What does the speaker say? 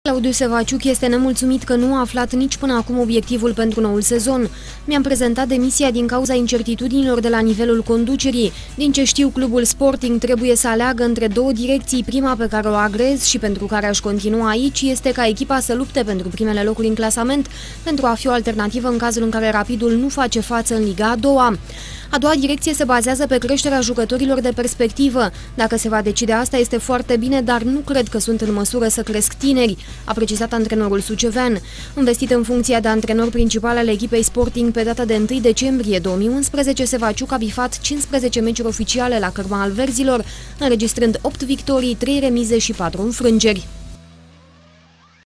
Claudiu Sevaciuc este nemulțumit că nu a aflat nici până acum obiectivul pentru noul sezon. Mi-am prezentat demisia din cauza incertitudinilor de la nivelul conducerii. Din ce știu, clubul Sporting trebuie să aleagă între două direcții. Prima pe care o agrez și pentru care aș continua aici este ca echipa să lupte pentru primele locuri în clasament, pentru a fi o alternativă în cazul în care Rapidul nu face față în Liga a doua. A doua direcție se bazează pe creșterea jucătorilor de perspectivă. Dacă se va decide asta, este foarte bine, dar nu cred că sunt în măsură să cresc tineri, a precizat antrenorul sucevean. Investit în funcția de antrenor principal al echipei Sporting pe data de 1 decembrie 2011, Sevaciuc a bifat 15 meciuri oficiale la cărma alverzilor, înregistrând 8 victorii, 3 remize și 4 înfrângeri.